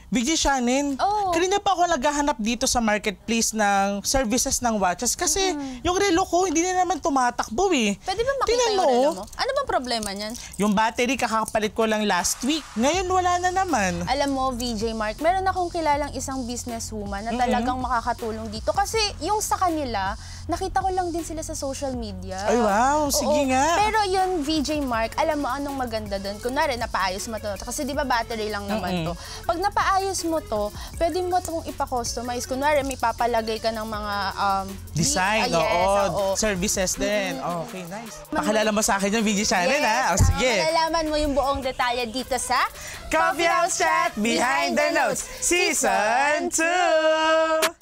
VJ Shannon, kanina pa ako naghahanap dito sa marketplace ng services ng watches kasi yung relo ko hindi na naman tumatakbo eh. Pwede ba makita yung relo mo? Ano bang problema niyan? Yung battery kakapalit ko lang last week. Ngayon wala na naman. Alam mo, VJ Mark, meron akong kilalang isang businesswoman na talagang makakatulong dito kasi yung sa kanila, nakita ko lang din sila sa social media. Ay wow, sige nga. Pero yung VJ Mark, alam mo anong maganda doon? Kunwari, napaayos mo to. Kasi di ba battery lang naman to. Pag napaayos mo to, pwede mo itong ipa-customize. Kunwari, may papalagay ka ng mga design, services din. Okay, nice. Pakilala mo sa akin yung VJ Shannon, ha? O, sige. Malalaman mo yung buong detalye dito sa Coffee House Chat Behind the Notes Season 2!